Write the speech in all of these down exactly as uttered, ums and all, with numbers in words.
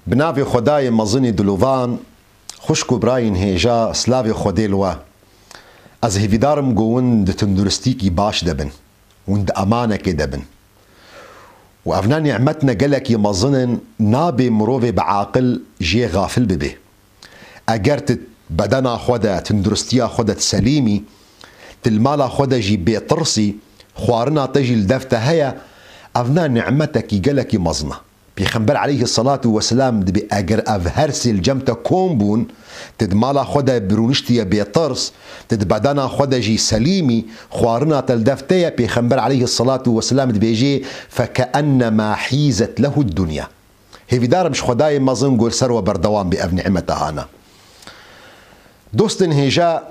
بناوی خدای مزنی دلوان خوشکو براین هیجا سلاوی خودی لوا از هیویدارم گوون د تندرستی کی باش دبن وند امانه کی دبن و افنا نعمتنا قالك يمظن نابي مروفي بعاقل جي غافل ببه اجرت بدنا خدا تندرستيا خدا سليمي تلمالا خدا جي بيطرسي خوارنا تجي الدفته هيا افنا نعمتك قالك يمظنه بيخنبر عليه الصلاة والسلام دبي اجر افهرسي الجمتا كومبون تدمالا خدا برونشتيا بيطرس تدبدنا خدا جي سليمي خوارنا تلدفتيا بيخنبر عليه الصلاة والسلام دبي جي فكأنما حيزت له الدنيا هي في دار مش خداي مظن قول سروة بردوان بأف نعمتها هانا دوستن هيجا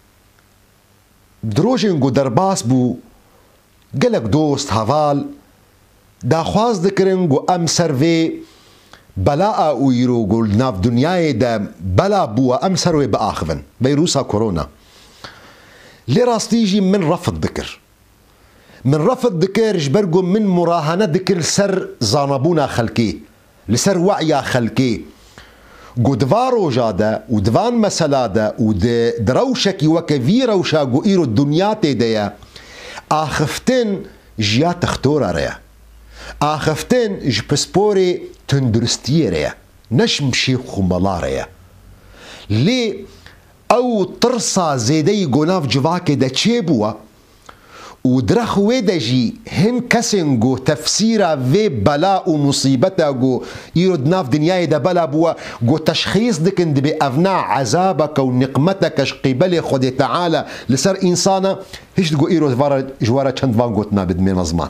دروجين قو درباس بو قلق دوست هفال دا خواز ذكرن قو ام سروي بلاء ويرو قول ناف دنياي دا بلا بوا ام سروي بآخفن فيروسا كورونا لي راستيجي من رفض ذكر من رفض ذكر جبرقو من مراهنة ذكر سر زانبونا خلقي لسر وعيا خلقي قو دفارو جادا ودفان مسلادا ودروشكي وكفي روشا قو ايرو الدنيا تيديا آخفتن جيا تختورا ريا آخفتن جبسبوري تندرستي ريا نشمشي خمالا ريا لي او ترسا زيدي قناف جواكي دا تشيبوا ودرخ ويدجي هن كسنجو تفسيرا في بلاء ومصيبتا جو يرد ناف دنياي دا بلا بوا جو تشخيص دكن دبي افناع عذابك ونقمتك قبل خدي تعالى لسر انسانا هيش تقو ايرو جوارا چند وان قوتنا بدمي مزمان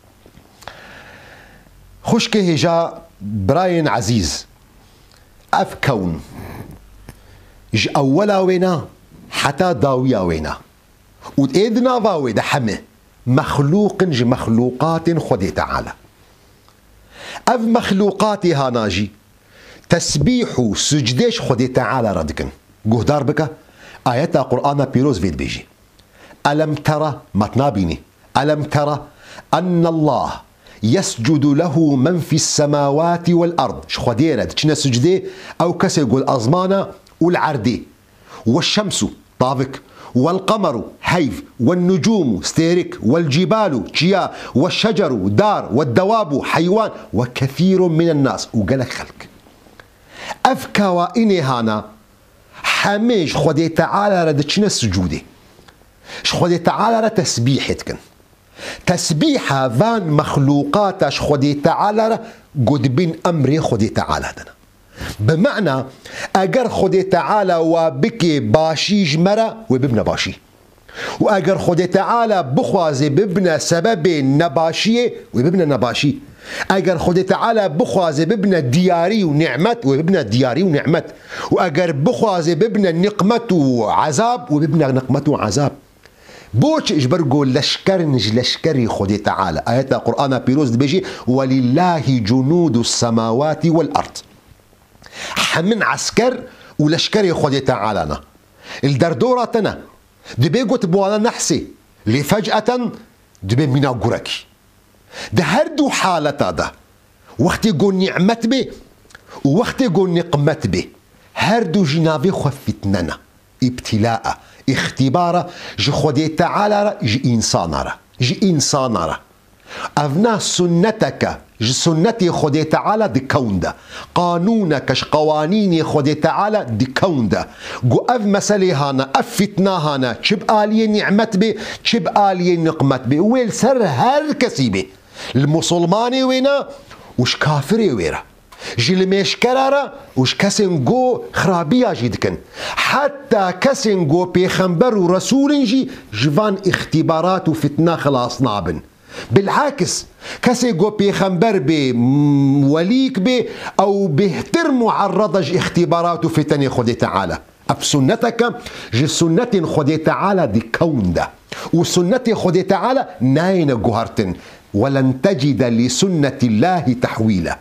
خشكي هجا براين عزيز اف كون ج اولا وينا حتى داويا وينا وإيدنا فاوي ده حمه مخلوق ج مخلوقات خدي تعالى اف مخلوقاتي هاناجي تسبيح سجديش خدي تعالى ردكن قهدار بك آيات قرآن بيروز فيد بيجي ألم ترى متنابيني ألم ترى أن الله يسجد له من في السماوات والأرض شخدي رد كنا سجدي أو كسي يقول أزمانا والعردي والشمس طافك والقمر هيف والنجوم ستيرك والجبال شيا والشجر دار والدواب حيوان وكثير من الناس وقالك خلق أفكا وإني هانا حميش خدي تعالى ردتشنا السجودي خدي تعالى رد تسبيحتكن تسبيحة فان مخلوقات خدي تعالى قد بين أمري خدي تعالى دنا بمعنى اگر خدي تعالى وبكي باشيج مرة وببنى باشي واگر خدي تعالى بخوازي ببنى سبب نباشية وببنى نباشي اگر خدي تعالى بخوازي ببنى دياري ونعمت وببنى دياري ونعمت واگر بخوازي ببنى نقمة وعذاب وببنى نقمة وعذاب بوش اجبر قول لشكر نج لشكري خدي تعالى آيات القرآن بيروز بيجي ولله جنود السماوات والأرض حمن عسكر ولشكري خدي تعالى الدردوراتنا دبي قوت بوانا نحسي لفجأة دبي منا قركي ده هردو حالتا ده وقت يقول نعمت بي ووقت يقول نقمت بي هردو جنابي خفتننا ابتلاء اختبار جي خدي تعالى جي انسان جي انسان افنا سنتك جي سنتي خدي تعالى دي كون ده قانونك قوانيني خدي تعالى دي كون ده قو اف مسالي هانا اف فتنا هانا شب آلية نعمت بي شب آلية نقمت بي ويل سر هر كسي بي المسلماني وينا وش كافري ويرا جي المشكرارا وش كسن قو خرابيا جيدكن حتى كسن قو بيخنبر ورسول جي جفان اختبارات وفتنا خلاص نابن بالعكس كسي قو بيخنبر بي وليك بي او بيهتر معرضج اختبارات وفتن خدي تعالى اف سنتك جي سنة خدي تعالى دي كون ده وسنة خدي تعالى ناين قهرتن ولن تجد لسنة الله تحويلا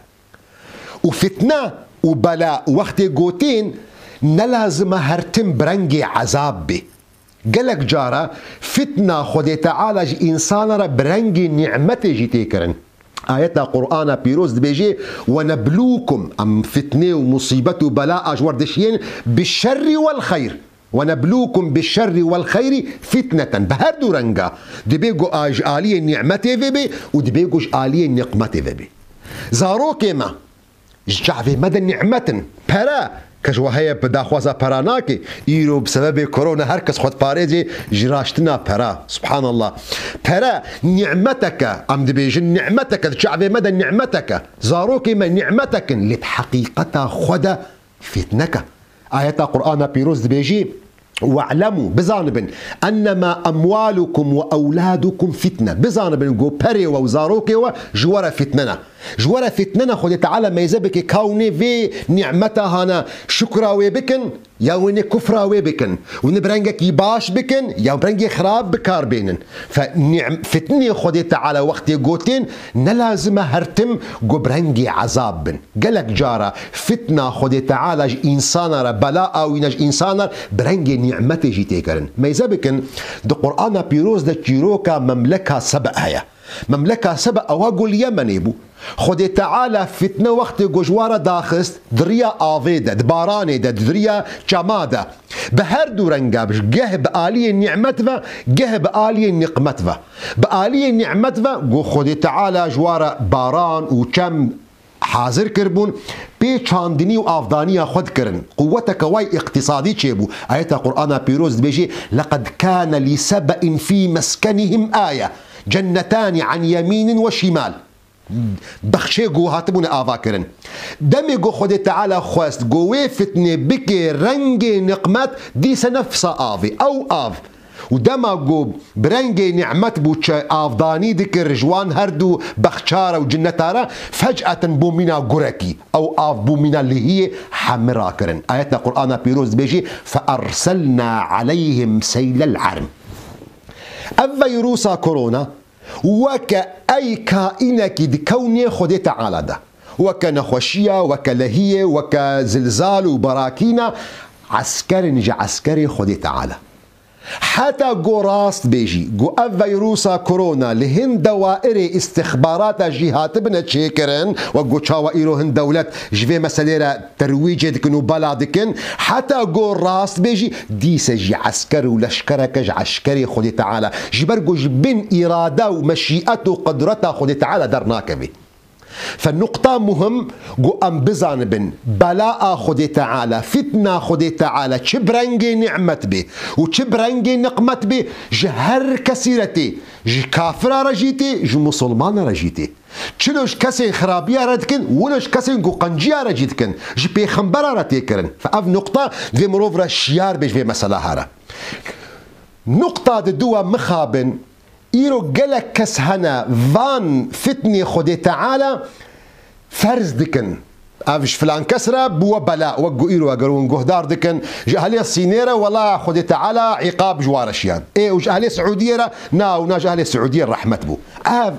وفتنة وبلاء وقت قوتين نلازم هرتم برنجي عذاب بي قالك جارة فتنة خدي تعالى انسان را برنجي نعمتي جي تيكرن آية قرآن بيروز دبيجي ونبلوكم أم فتنة ومصيبة وبلاء أجور دشين بالشر والخير ونبلوكم بالشر والخير فتنة بهردو رنجا دبيجو آج آلية نعمته بي ودبيجو آلية نقمته بي زاروكي ما جعفي مدى نعمة برا كجوهية بداخوازا براناكي إيرو بسبب كورونا هركس خود باريجي جراشتنا برا سبحان الله برا نعمتك أم دبيجن نعمتك جعفي مدى نعمتك زاروكي ما نعمتك لتحقيقتا خدا فتنك آية قرآن بيروز دبيجي واعلموا بزانبن انما اموالكم واولادكم فتنه بزانبن جو بري وزاروكي وجوره فتننا جوره فتننا خدي تعالى ما يزبك كوني في نعمتها هنا شكرا وبكن يا وين كفرا وبكن ونبرنجك يباش بكن يا برنجي خراب بكار بينن فنعم فتني خدي تعالى وقت جوتين نلازم هرتم جو برنجي عذاب بن قالك جاره فتنه خدي تعالى انسان بلاء او انسان برنجي نعمتي جيتي كرن ما يزبكن دو قرآن بيروز دا تشيروكا مملكة سبأ هيا مملكة سبأ أواقو اليمن يبو خدي تعالى فتنة وقت جوجوارة داخست دريا آفيدة دباراني دا دريا جمادة بهردو رنقابش جه بآلية نعمتها جه بآلية نقمتها بآلية نعمتها جو خدي تعالى جوارة باران وكم حاضر كربون بي چاندني و افدانية خود كرن قوتك واي اقتصادي چيبو آية قرآن بيروز بيجي لقد كان لسبأ في مسكنهم آية جنتان عن يمين وشمال بخشي جو هاتبون آفا كرن دمي جو خود تعالى خواست جو فتني بكي رنجي نقمت دي سنفسا آفي أو آف ودما جو برنجي نعمت بوش آفداني ذكر جوان هردو بخشارة وجنتارة فجأة بومينا قركي أو آف بومينا اللي هي حمرا كرن آية القرآن بيروز بيجي فأرسلنا عليهم سيل العرم الفيروس كورونا وكأي كائنك دي كوني خدي تعالى ده وكنخوشية وكلهية وكزلزال وبراكينة عسكري نجي عسكري خدي تعالى حتى جو راست بيجي جو الفيروس كورونا لهن دوائر استخبارات جهات بنا تشيكرن وجو تشاوا ايرو هن دولت جفي مساليرا ترويج دكن وبلا دكن حتى جو راست بيجي دي سجي عسكري ولشكرك عسكري خدي تعالى جبرجو جبن اراده ومشيئته وقدرته خدي تعالى درناك به فالنقطة مهم جو أم بزانبن بلاء خدي تعالى فتنة خدي تعالى چبرنجي نعمت به وچبرنجي نقمت به جهر كسيرتي ج كافر رجيتي ج مسلمان رجيتي چلوش كسي خرابية ردكن ولوش كسي جو قنجية رجيتكن ج بيخنبرا رتيكرن فأف نقطة في مروفرا شيار بيج في مسألة هارا نقطة دوا مخابن إيرو جلك كس هنا فان فتني خدي تعالى فرز دكن أفش فلان كسرة بوا بلاء وجو إيرو أجرون جهدار دكن جهالي السينيرة ولا خدي تعالى عقاب جوارشيان إيه وجهالي سعودية نا وناجهالي السعودية رحمة بو أف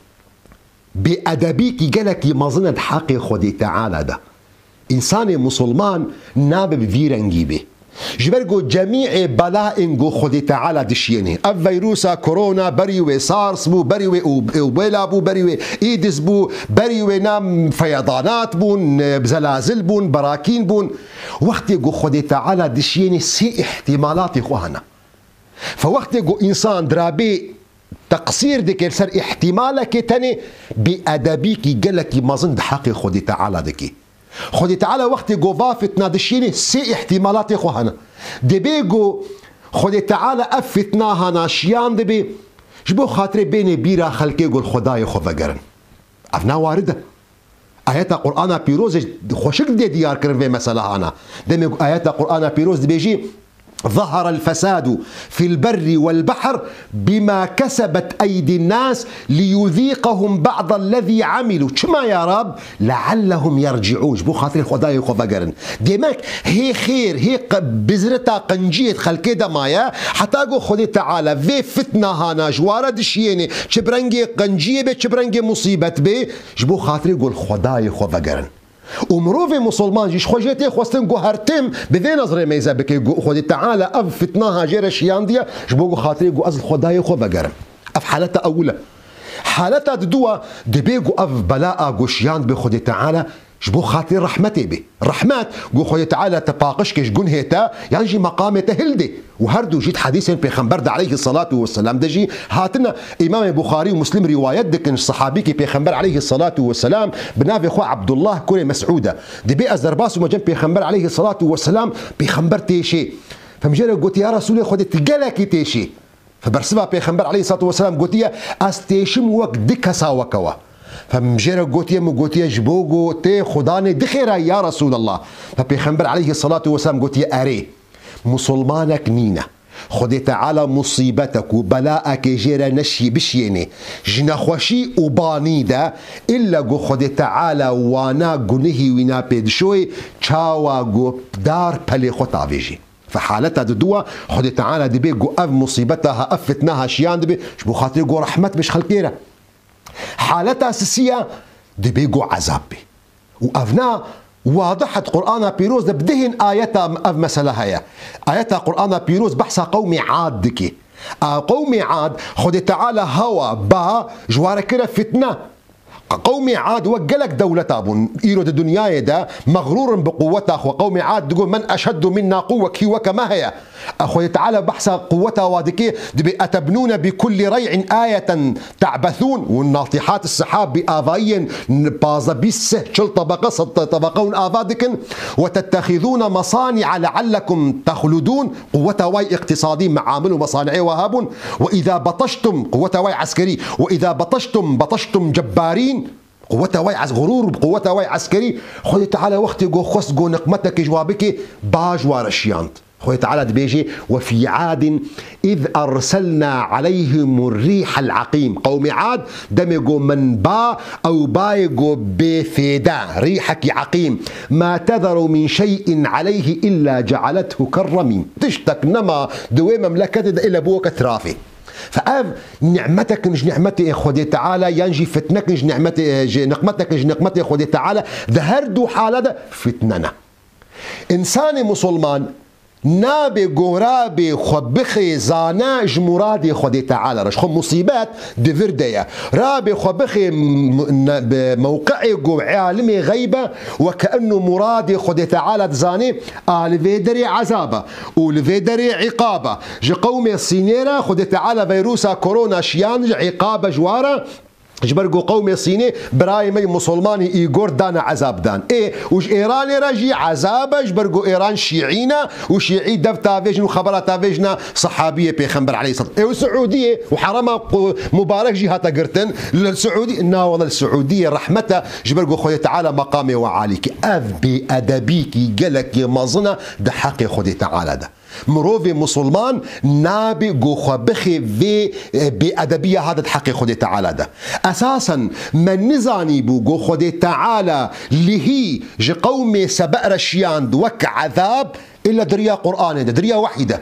بأدبيك جلك مظنة حقي خدي تعالى ده إنسان مسلمان نابب فيرنجي به جبرجو جميع بلاء جو خدي تعالى دشيني الفيروس كورونا بريوي سارس بو بريوي اوبيلا بو بريوي ايدز بو بريوي نام فيضانات بون زلازل بون براكين بون وقت جو خدي تعالى دشيني سي احتمالات اخوانا فوقت جو انسان درابي تقصير ديك سر احتمالك تاني بأدبيك جلك مظن حقي خدي تعالى دكي خدي تعالى وقت جو ضافت نادشيني سي احتمالات اخوانا دي بيجو خدي تعالى افتناها ناشيان دبي جبو خاطري بيني بيرا خلقي يقول خداي خفقرن افنا وارده آيات القرآن بيروز خوشك دي ديار كرن في مسألة أنا دمي آيات القرآن بيروز بيجي ظهر الفساد في البر والبحر بما كسبت أيدي الناس ليذيقهم بعض الذي عملوا شما يا رب لعلهم يرجعون بو خاطر خداي خفقرن ديماك هي خير هي بزرتا قنجيت خلقي دمايا حتى قو خدي تعالى في فتنة هانا جوارة دشيني شبرنجي قنجية بي شبرنجي مصيبة بي جبو خاطر يقول خداي خفقرن ومروفي مسلمان جيش خوجيتي خوستن جو هرتم بذي نظري ميزا بكي جو خدي تعالى أف فتناها جيرش يانديا جبو خاطري جو أزل خداي خو بقرم أف حالتا أولى حالتا دوا دبيجو اف بلاء جوشيان بخد تعالى جبو خاطر رحمتي به رحمات جو خد تعالى تباقش كش جون هيتا ينجي مقام تهلدي وهردو جيت حديث بيغمبر عليه الصلاة والسلام دجي هاتنا إمام البخاري ومسلم روايات دكن الصحابي كي بيغمبر عليه الصلاة والسلام بنافي خو عبد الله كوري مسعودة دبي أزرباس ومجن بيغمبر عليه الصلاة والسلام بيغمبر تيشي فمجرد قلت يا رسول خد تجلك تيشي فبرسبها بيغمبر عليه الصلاة والسلام قلت يا استيشم وك دكسا وكوا فمجرد قلت يا قلت يا جبوغو تي خداني دخيرا يا رسول الله فبيغمبر عليه الصلاة والسلام قلت يا أري مسلمانك نينا خدي تعالى مصيبتك وبلاءك جيرا نشي بشيني جنا خوشي وباني دا إلا قو خدي تعالى وانا قنهي وينا بيدشوي چاوا قو دار بلي خطا بيجي فحالتها دوا خدي تعالى دبي قو أف مصيبتها أف فتناها شيان دبي شبو خاطر قو رحمت بش خلقيرا حالتها أساسية دبي قو عذاب بي وأفنا واضحة قرآن بيروز بدهن آياتها أف مسألة هيا آياتها قرآن بيروز بحث قومي عاد دكي قومي عاد خد تعالى هوا با جوار كده فتنة قومي عاد وقلك دولة أبون إيرو الدنيا دا مغرور بقوتها أخو قومي عاد تقول من أشد منا قوة كي وكما هي أخوي تعالى بحث قوتها وادكي دبي أتبنون بكل ريع آية تعبثون والناطحات السحاب بآفاين بازبيس شل طبقة ست طبقون آفادكن وتتخذون مصانع لعلكم تخلدون قوتها واي اقتصادي معامل ومصانع وهاب وإذا بطشتم قوتها واي عسكري وإذا بطشتم بطشتم جبارين قوتها واي عز غرور بقوتها واي عسكري خذي تعالى وقت جو خص جو نقمتك جوابك باج وارشيانت خذي تعالى دبيجي وفي عاد إذ أرسلنا عليهم الريح العقيم قوم عاد دمجوا من با أو بايجوا بفيدا ريحك عقيم ما تذر من شيء عليه إلا جعلته كالرميم تشتك نما دوي مملكة إلا بوك ترافي فأف نعمتك نج نعمتي خدي تعالى ينجي فتنك نج نعمتي نقمتك نج نقمتي خدي تعالى ذهردو حالة فتننا إنسان مسلمان نابي قرابي خبخي زانا جمرادي خدي تعالى رش خم مصيبات دفردية رابي خبخي موقعي قو عالمي غيبة وكأنه مرادي خدي تعالى زاني آل فيدري عذابة والفيدري عقابة جي قومي الصينيرة خدي تعالى فيروسا كورونا شيان عقابة جوارة جبرقو قومي الصيني براي مي مسلماني ايغور دانا عذاب دان ايه وش ايراني راجي عذاب جبرقو ايران شيعينا وشيعي دف تافيجن وخبرات تافيجنا صحابيه بيغمبر عليه الصلاه ايه والسعوديه وحرمها مبارك جهه قرتن للسعوديه نا والله السعوديه رحمتها جبرقو خويا تعالى مقامي وعاليك اف بادبيكي قالك مظنه ده حقي خدي تعالى ده مروفي مسلمان نابي جو خبخي في بأدبية هذا الحق خدي تعالى ده أساسا من نزاني بو جو خدي تعالى لهي جي قومي سبأ رشيان دوك عذاب إلا دريا قرآن ده دريا وحيدة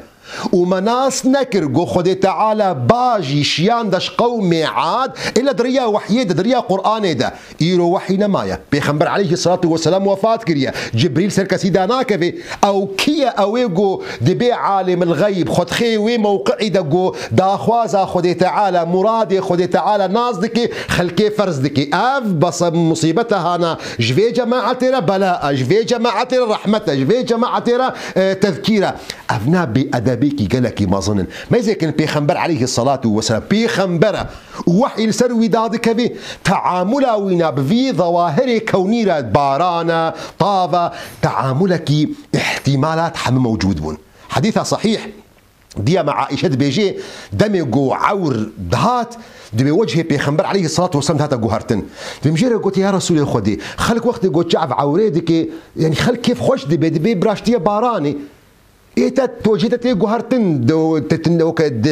ومناس نكر جو خدي تعالى باجي شيان دش قومي عاد إلا دريا وحيدة دريا قرآن ده إيرو وحي نمايا بيغمبر عليه الصلاة والسلام وفات كريا جبريل سركسي داناكفي أو كيا أويجو دبي عالم الغيب خد خيوي موقعي دقو داخوازا خدي تعالى مرادي خدي تعالى نازدكي خلكي فرزدكي أف بس مصيبتها أنا جفي جماعة ترى بلاء جفي جماعة ترى رحمة جفي جماعة ترى تذكيرة أفنا بأدب بيكي قالك ما ظنن ما زي كان بيغمبر عليه الصلاة والسلام بيغمبره وحي السروي دادك به تعاملا وينا بفي ظواهر كونيرة بارانا طافة تعاملك احتمالات حم موجود بون حديثها صحيح دي مع عائشة بيجي دمي جو عور دهات دبي وجهي بيغمبر عليه الصلاة والسلام هذا جوهرتن بمجرد قلت يا رسول الله خدي خلك وقت قلت شعب عوريدك يعني خلك كيف خوش دبي دبي براشتيه باراني إيتا توجيتت جوهرتن دو تتنو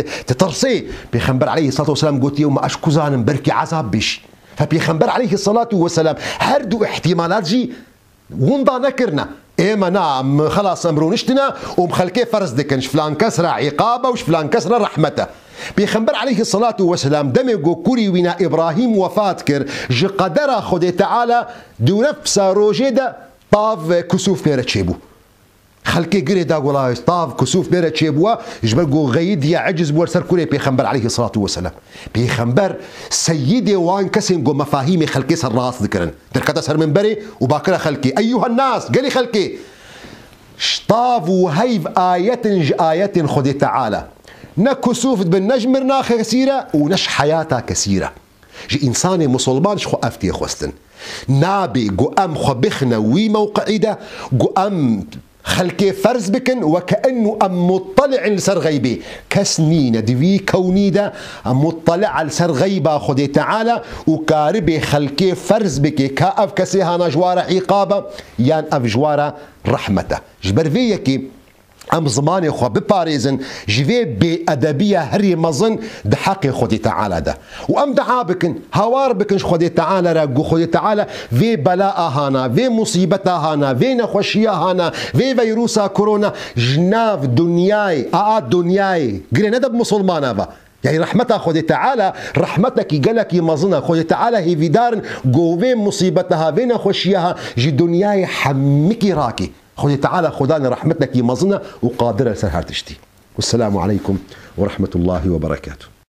تترسي بيغمبر عليه الصلاة والسلام قلت يوم أشكوزان بركي عذاب بيش فبيغمبر عليه الصلاة والسلام هردو احتمالات جي ونضا نكرنا إيما نعم خلاص أمرونشتنا ومخلكي فرز دكنش فلان كسرة عقابة وش فلان كسرة رحمته بيغمبر عليه الصلاة والسلام دمجو كوري وينا إبراهيم وفاتكر جي قدر خدي تعالى دو نفس روجيدا طاف كسوف بيرتشيبو خلقي قري دا ولا طاف كسوف بيرا تشيبوا يجبرقوا غيد يا عجز بور سركوري بيخنبر عليه الصلاة والسلام بيخنبر سيدي وان كسن قو مفاهيم خلقي سراس ذكرن تركتا سر من بري وباكرا خلقي أيها الناس قالي خلقي شطاف وهيف آية نج آية خدي تعالى نكسوف بالنجمر ناخ كثيرة ونش حياتها كثيرة جي إنسان مسلمان شخو أفتي خوستن نابي قو أم خبخنا وي موقعي ده قو أم خلكي فرز بكن وكأنه أم مطلع لسر غيبي كسنين دوي كوني ده أم مطلع لسر غيبة خدي تعالى وكاربي خلكي فرز بكي كأف كسيها نجوار عقابة يان أف جوار رحمته جبر فيكي ام زماني خو بباريزن جيفي بأدبية هري مظن بحق خدي تعالى ده وام دعا بكن هوار بكن خدي تعالى رقو خدي تعالى في بلاء هانا في مصيبة هانا في نخوشية هانا في فيروسا كورونا جناف دنياي آآ دنياي قري ندب مسلمانا با يعني رحمتها خدي تعالى رحمتك يقلك يمظنها خدي تعالى هي في دار قوفين مصيبتها في نخوشيها جي دنياي حمكي راكي خدي تعالى خدانا رحمتك يمظنا وقادرة لسر هرتشتي والسلام عليكم ورحمة الله وبركاته.